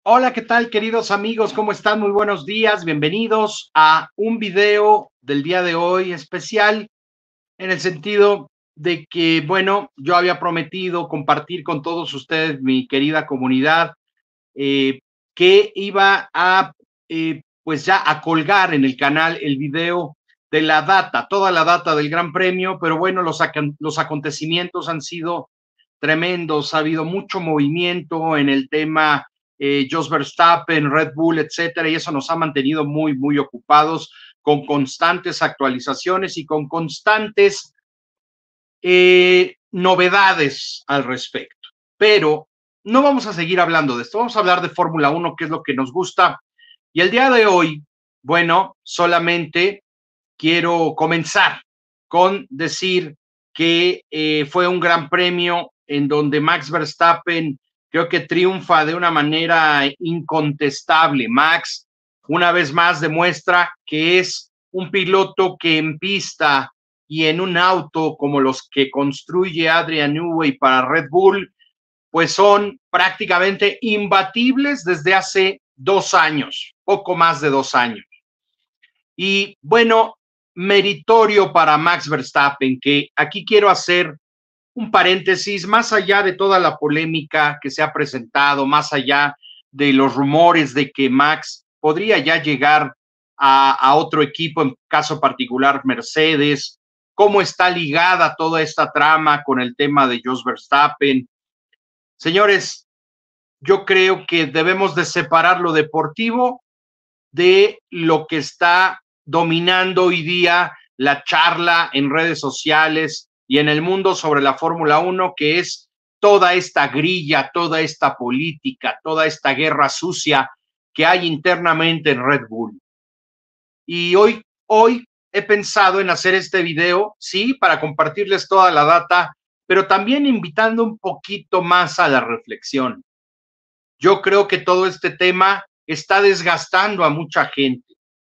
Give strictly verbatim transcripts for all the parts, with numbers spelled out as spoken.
Hola, ¿qué tal, queridos amigos? ¿Cómo están? Muy buenos días. Bienvenidos a un video del día de hoy especial en el sentido de que, bueno, yo había prometido compartir con todos ustedes, mi querida comunidad, eh, que iba a, eh, pues ya a colgar en el canal el video de la data, toda la data del Gran Premio, pero bueno, los, los acontecimientos han sido tremendos, ha habido mucho movimiento en el tema eh, Jos Verstappen, Red Bull, etcétera, y eso nos ha mantenido muy, muy ocupados con constantes actualizaciones y con constantes eh, novedades al respecto. Pero no vamos a seguir hablando de esto, vamos a hablar de Fórmula uno, que es lo que nos gusta. Y el día de hoy, bueno, solamente quiero comenzar con decir que eh, fue un gran premio en donde Max Verstappen creo que triunfa de una manera incontestable. Max, una vez más, demuestra que es un piloto que en pista y en un auto como los que construye Adrian Newey para Red Bull, pues son prácticamente imbatibles desde hace dos años, poco más de dos años. Y bueno, meritorio para Max Verstappen, que aquí quiero hacer un paréntesis, más allá de toda la polémica que se ha presentado, más allá de los rumores de que Max podría ya llegar a, a otro equipo, en caso particular Mercedes, cómo está ligada toda esta trama con el tema de Jos Verstappen. Señores, yo creo que debemos de separar lo deportivo de lo que está dominando hoy día la charla en redes sociales y en el mundo sobre la Fórmula uno, que es toda esta grilla, toda esta política, toda esta guerra sucia que hay internamente en Red Bull. Y hoy, hoy he pensado en hacer este video, sí, para compartirles toda la data, pero también invitando un poquito más a la reflexión. Yo creo que todo este tema está desgastando a mucha gente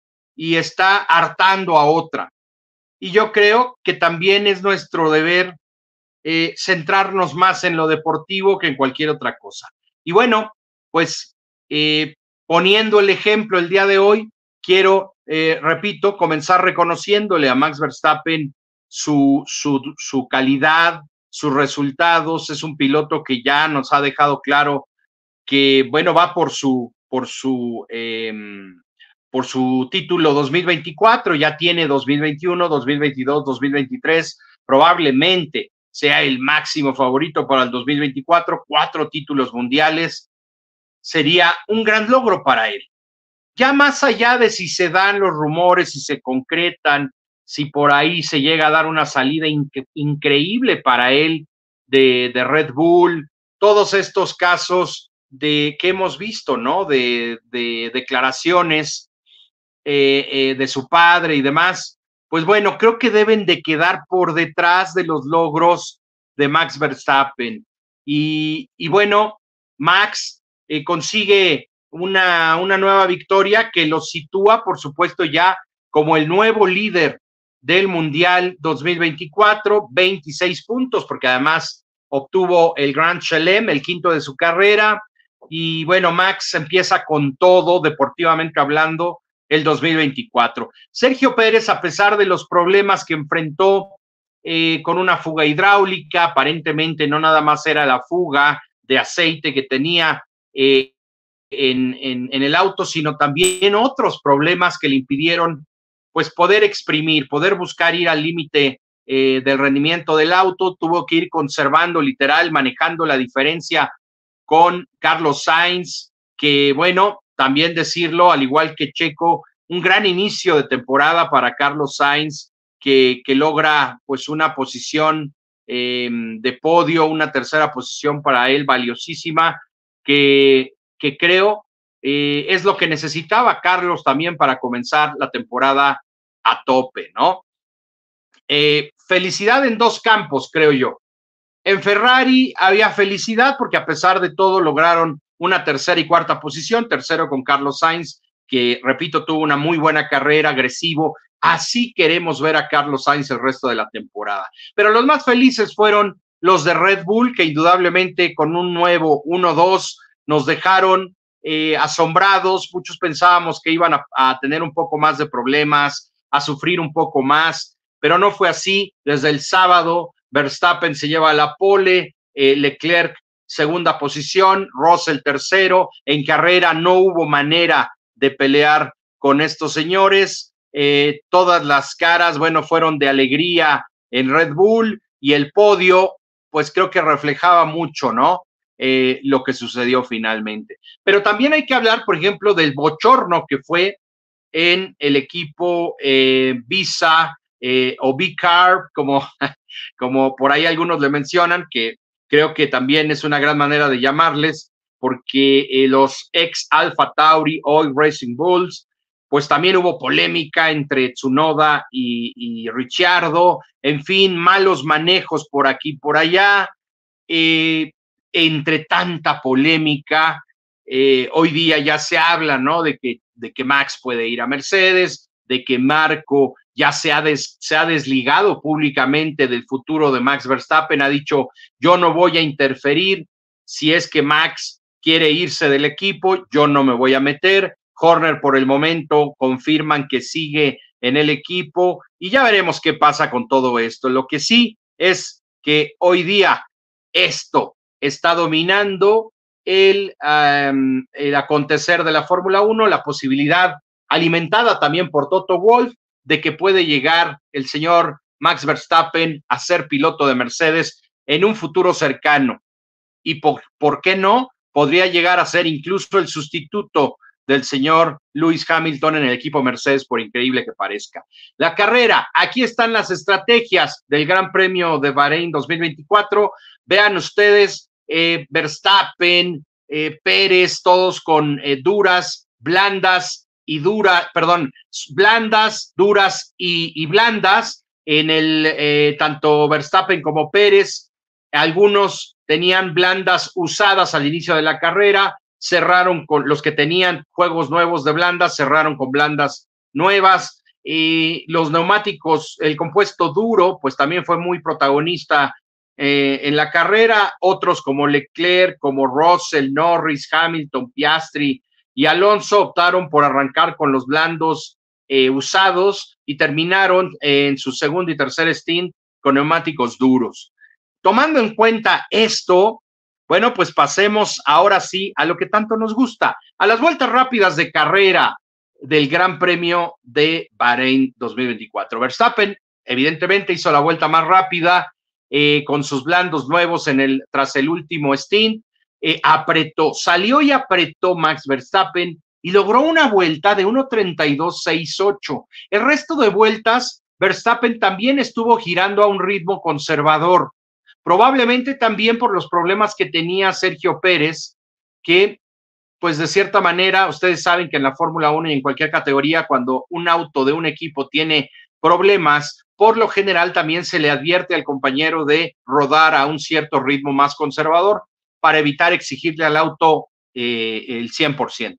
y está hartando a otra. Y yo creo que también es nuestro deber eh, centrarnos más en lo deportivo que en cualquier otra cosa. Y bueno, pues eh, poniendo el ejemplo el día de hoy, quiero, eh, repito, comenzar reconociéndole a Max Verstappen su, su, su calidad, sus resultados. Es un piloto que ya nos ha dejado claro que, bueno, va por su, por su, eh, por su título dos mil veinticuatro, ya tiene dos mil veintiuno, dos mil veintidós, dos mil veintitrés, probablemente sea el máximo favorito para el dos mil veinticuatro, cuatro títulos mundiales, sería un gran logro para él. Ya más allá de si se dan los rumores, si se concretan, si por ahí se llega a dar una salida inc- increíble para él de, de Red Bull, todos estos casos de que hemos visto, ¿no? De, de declaraciones eh, eh, de su padre y demás, pues bueno, creo que deben de quedar por detrás de los logros de Max Verstappen. Y, y bueno, Max eh, consigue una, una nueva victoria que lo sitúa, por supuesto, ya como el nuevo líder del Mundial dos mil veinticuatro, veintiséis puntos, porque además obtuvo el Grand Chelem, el quinto de su carrera. Y bueno, Max empieza con todo, deportivamente hablando, el dos mil veinticuatro. Sergio Pérez, a pesar de los problemas que enfrentó eh, con una fuga hidráulica, aparentemente no nada más era la fuga de aceite que tenía eh, en, en, en el auto, sino también otros problemas que le impidieron pues poder exprimir, poder buscar ir al límite eh, del rendimiento del auto. Tuvo que ir conservando, literal, manejando la diferencia con Carlos Sainz, que bueno, también decirlo, al igual que Checo, un gran inicio de temporada para Carlos Sainz, que, que logra pues una posición eh, de podio, una tercera posición para él valiosísima, que, que creo eh, es lo que necesitaba Carlos también para comenzar la temporada a tope, ¿no? Eh, felicidad en dos campos, creo yo. En Ferrari había felicidad porque a pesar de todo lograron una tercera y cuarta posición, tercero con Carlos Sainz, que repito, tuvo una muy buena carrera, agresivo. Así queremos ver a Carlos Sainz el resto de la temporada. Pero los más felices fueron los de Red Bull, que indudablemente con un nuevo uno dos nos dejaron eh, asombrados, muchos pensábamos que iban a, a tener un poco más de problemas, a sufrir un poco más, pero no fue así. Desde el sábado, Verstappen se lleva la pole, eh, Leclerc segunda posición, Russell tercero. En carrera no hubo manera de pelear con estos señores. Eh, todas las caras, bueno, fueron de alegría en Red Bull, y el podio, pues creo que reflejaba mucho, ¿no? Eh, lo que sucedió finalmente. Pero también hay que hablar, por ejemplo, del bochorno que fue en el equipo eh, Visa eh, o V-Carb, como, como por ahí algunos le mencionan, que creo que también es una gran manera de llamarles, porque eh, los ex Alpha Tauri, hoy Racing Bulls, pues también hubo polémica entre Tsunoda y, y Ricciardo, en fin, malos manejos por aquí y por allá. Eh, entre tanta polémica, eh, hoy día ya se habla, ¿no? De que, de que Max puede ir a Mercedes, de que Marco ya se ha, des, se ha desligado públicamente del futuro de Max Verstappen, ha dicho, yo no voy a interferir, si es que Max quiere irse del equipo, yo no me voy a meter. Horner por el momento confirman que sigue en el equipo, y ya veremos qué pasa con todo esto. Lo que sí es que hoy día esto está dominando el, um, el acontecer de la Fórmula uno, la posibilidad alimentada también por Toto Wolff de que puede llegar el señor Max Verstappen a ser piloto de Mercedes en un futuro cercano. Y por, ¿por qué no? Podría llegar a ser incluso el sustituto del señor Lewis Hamilton en el equipo Mercedes, por increíble que parezca. La carrera, aquí están las estrategias del Gran Premio de Bahrein dos mil veinticuatro. Vean ustedes, eh, Verstappen, eh, Pérez, todos con eh, duras, blandas y duras, perdón, blandas, duras y, y blandas en el, eh, tanto Verstappen como Pérez. Algunos tenían blandas usadas al inicio de la carrera, cerraron con los que tenían juegos nuevos de blandas, cerraron con blandas nuevas. Y los neumáticos, el compuesto duro, pues también fue muy protagonista eh, en la carrera. Otros como Leclerc, como Russell, Norris, Hamilton, Piastri y Alonso optaron por arrancar con los blandos eh, usados y terminaron eh, en su segundo y tercer stint con neumáticos duros. Tomando en cuenta esto, bueno, pues pasemos ahora sí a lo que tanto nos gusta, a las vueltas rápidas de carrera del Gran Premio de Bahrein dos mil veinticuatro. Verstappen, evidentemente, hizo la vuelta más rápida eh, con sus blandos nuevos en el, tras el último stint. Eh, apretó, salió y apretó Max Verstappen y logró una vuelta de uno treinta y dos sesenta y ocho. El resto de vueltas, Verstappen también estuvo girando a un ritmo conservador, probablemente también por los problemas que tenía Sergio Pérez, que pues de cierta manera, ustedes saben que en la Fórmula uno y en cualquier categoría, cuando un auto de un equipo tiene problemas, por lo general también se le advierte al compañero de rodar a un cierto ritmo más conservador para evitar exigirle al auto eh, el cien por ciento.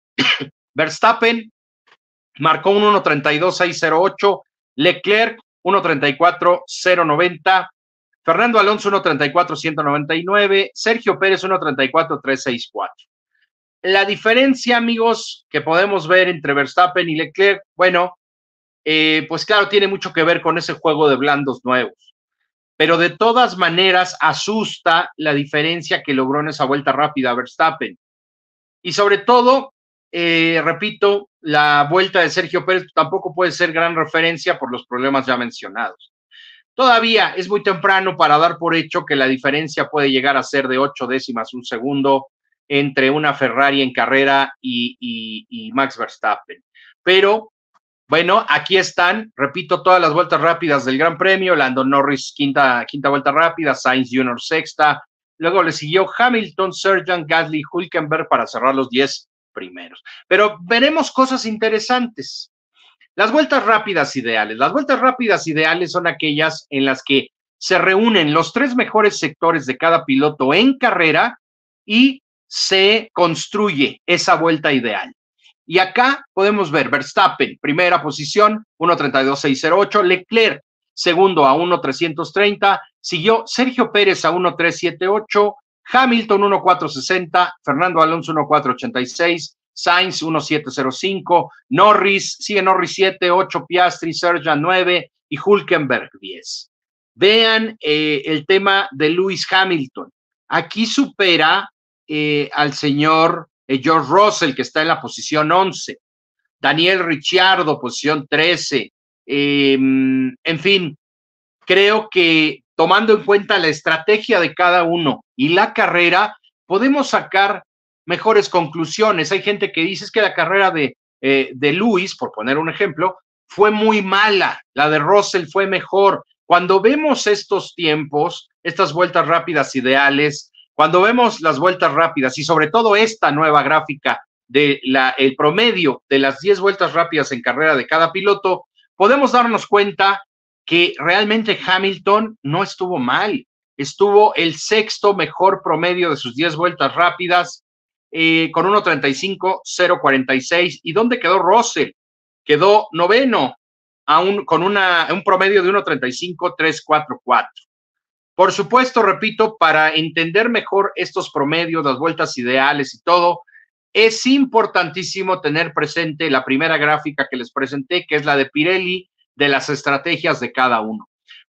Verstappen marcó un uno treinta y dos seiscientos ocho, Leclerc uno treinta y cuatro cero noventa, Fernando Alonso uno treinta y cuatro ciento noventa y nueve, Sergio Pérez uno treinta y cuatro trescientos sesenta y cuatro. La diferencia, amigos, que podemos ver entre Verstappen y Leclerc, bueno, eh, pues claro, tiene mucho que ver con ese juego de blandos nuevos, pero de todas maneras asusta la diferencia que logró en esa vuelta rápida Verstappen. Y sobre todo, eh, repito, la vuelta de Sergio Pérez tampoco puede ser gran referencia por los problemas ya mencionados. Todavía es muy temprano para dar por hecho que la diferencia puede llegar a ser de ocho décimas, un segundo, entre una Ferrari en carrera y, y, y Max Verstappen. Pero, bueno, aquí están, repito, todas las vueltas rápidas del Gran Premio. Lando Norris, quinta, quinta vuelta rápida, Sainz junior sexta, luego le siguió Hamilton, Sargent, Gasly, Hülkenberg para cerrar los diez primeros. Pero veremos cosas interesantes. Las vueltas rápidas ideales. Las vueltas rápidas ideales son aquellas en las que se reúnen los tres mejores sectores de cada piloto en carrera y se construye esa vuelta ideal. Y acá podemos ver Verstappen, primera posición, uno treinta y dos seiscientos ocho, Leclerc, segundo a uno trescientos treinta, siguió Sergio Pérez a uno tres siete ocho, Hamilton uno cuatro sesenta, Fernando Alonso uno cuatro ochenta y seis, Sainz uno siete cero cinco, Norris, sigue Norris siete, ocho Piastri, Sargent nueve y Hülkenberg diez. Vean eh, el tema de Lewis Hamilton. Aquí supera eh, al señor eh, George Russell, que está en la posición once. Daniel Ricciardo, posición trece. Eh, en fin, creo que tomando en cuenta la estrategia de cada uno y la carrera, podemos sacar mejores conclusiones. Hay gente que dice que la carrera de, eh, de Lewis, por poner un ejemplo, fue muy mala, la de Russell fue mejor. Cuando vemos estos tiempos, estas vueltas rápidas ideales, cuando vemos las vueltas rápidas y sobre todo esta nueva gráfica de la, el promedio de las diez vueltas rápidas en carrera de cada piloto, podemos darnos cuenta que realmente Hamilton no estuvo mal, estuvo el sexto mejor promedio de sus diez vueltas rápidas, eh, con uno treinta y cinco cero cuarenta y seis. ¿Y dónde quedó Russell? Quedó noveno, a un, con una, un promedio de uno treinta y cinco tres cuarenta y cuatro. Por supuesto, repito, para entender mejor estos promedios, las vueltas ideales y todo, es importantísimo tener presente la primera gráfica que les presenté, que es la de Pirelli, de las estrategias de cada uno.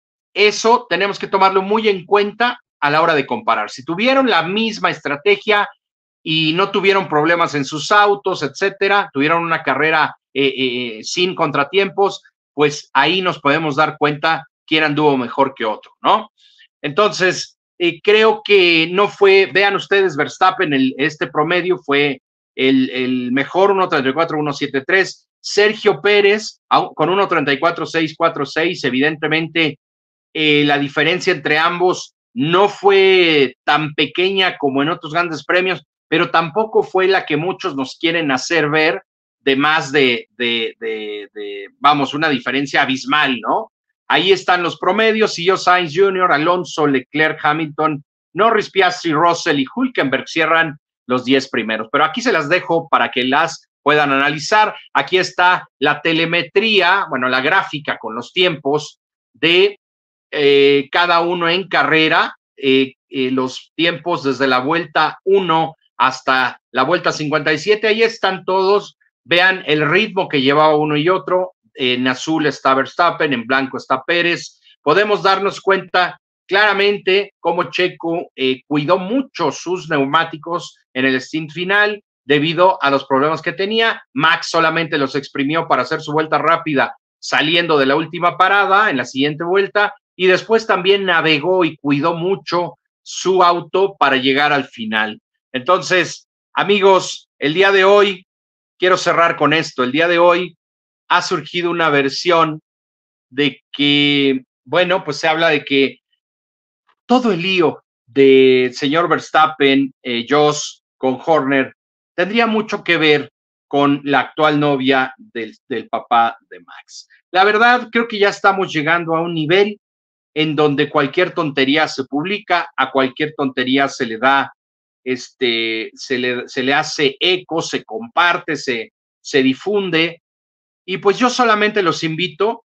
Eso tenemos que tomarlo muy en cuenta a la hora de comparar. Si tuvieron la misma estrategia y no tuvieron problemas en sus autos, etcétera, tuvieron una carrera eh, eh, sin contratiempos, pues ahí nos podemos dar cuenta quién anduvo mejor que otro, ¿no? Entonces, eh, creo que no fue, vean ustedes, Verstappen, el, este promedio fue el, el mejor, uno treinta y cuatro uno setenta y tres. Sergio Pérez, con uno treinta y cuatro seis cuarenta y seis, evidentemente eh, la diferencia entre ambos no fue tan pequeña como en otros grandes premios, pero tampoco fue la que muchos nos quieren hacer ver de más de, de, de, de vamos, una diferencia abismal, ¿no? Ahí están los promedios, siguió Sainz junior, Alonso, Leclerc, Hamilton, Norris, Piastri, Russell y Hülkenberg cierran los diez primeros. Pero aquí se las dejo para que las puedan analizar. Aquí está la telemetría, bueno, la gráfica con los tiempos de eh, cada uno en carrera, eh, eh, los tiempos desde la vuelta uno hasta la vuelta cincuenta y siete. Ahí están todos. Vean el ritmo que llevaba uno y otro. En azul está Verstappen, en blanco está Pérez. Podemos darnos cuenta claramente cómo Checo eh, cuidó mucho sus neumáticos en el stint final debido a los problemas que tenía. Max solamente los exprimió para hacer su vuelta rápida saliendo de la última parada en la siguiente vuelta y después también navegó y cuidó mucho su auto para llegar al final. Entonces, amigos, el día de hoy, quiero cerrar con esto, el día de hoy ha surgido una versión de que, bueno, pues se habla de que todo el lío del señor Verstappen, eh, Jos, con Horner, tendría mucho que ver con la actual novia del, del papá de Max. La verdad, creo que ya estamos llegando a un nivel en donde cualquier tontería se publica, a cualquier tontería se le da, este, se le, se le hace eco, se comparte, se, se difunde. Y pues yo solamente los invito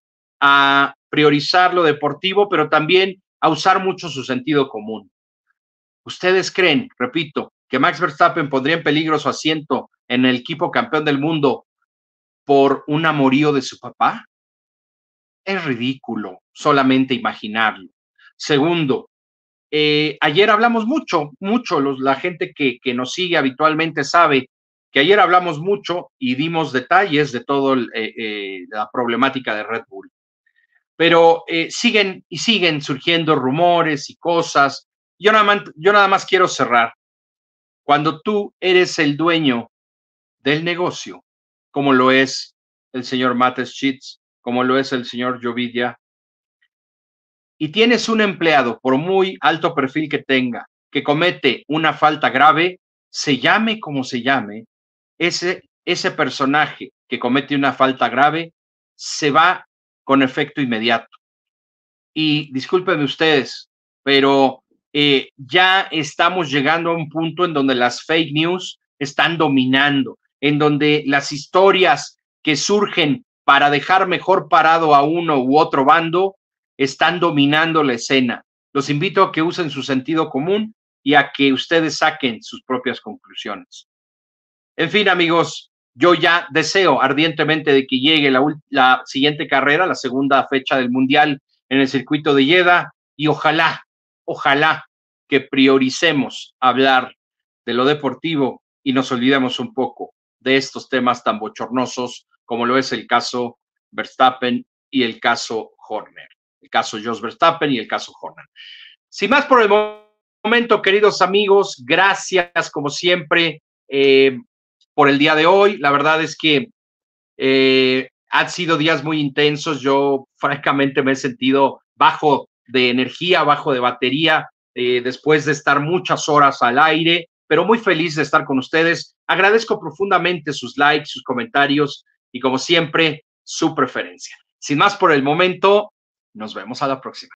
a priorizar lo deportivo, pero también a usar mucho su sentido común. ¿Ustedes creen, repito, que Max Verstappen pondría en peligro su asiento en el equipo campeón del mundo por un amorío de su papá? Es ridículo solamente imaginarlo. Segundo, eh, ayer hablamos mucho, mucho, los, la gente que, que nos sigue habitualmente sabe que ayer hablamos mucho y dimos detalles de toda eh, eh, la problemática de Red Bull. Pero eh, siguen y siguen surgiendo rumores y cosas. Yo nada, más, yo nada más quiero cerrar. Cuando tú eres el dueño del negocio, como lo es el señor Matt Schitz, como lo es el señor Jovidia, y tienes un empleado, por muy alto perfil que tenga, que comete una falta grave, se llame como se llame, ese, ese personaje que comete una falta grave se va con efecto inmediato. Y discúlpenme ustedes, pero eh, ya estamos llegando a un punto en donde las fake news están dominando, en donde las historias que surgen para dejar mejor parado a uno u otro bando están dominando la escena. Los invito a que usen su sentido común y a que ustedes saquen sus propias conclusiones. En fin, amigos, yo ya deseo ardientemente de que llegue la, la siguiente carrera, la segunda fecha del Mundial en el circuito de Jeddah, y ojalá, ojalá que prioricemos hablar de lo deportivo y nos olvidemos un poco de estos temas tan bochornosos como lo es el caso Verstappen y el caso Horner, el caso Jos Verstappen y el caso Horner. Sin más por el momento, queridos amigos, gracias como siempre eh, por el día de hoy. La verdad es que eh, han sido días muy intensos. Yo francamente me he sentido bajo de energía, bajo de batería, eh, después de estar muchas horas al aire, pero muy feliz de estar con ustedes. Agradezco profundamente sus likes, sus comentarios y como siempre, su preferencia. Sin más por el momento, nos vemos a la próxima.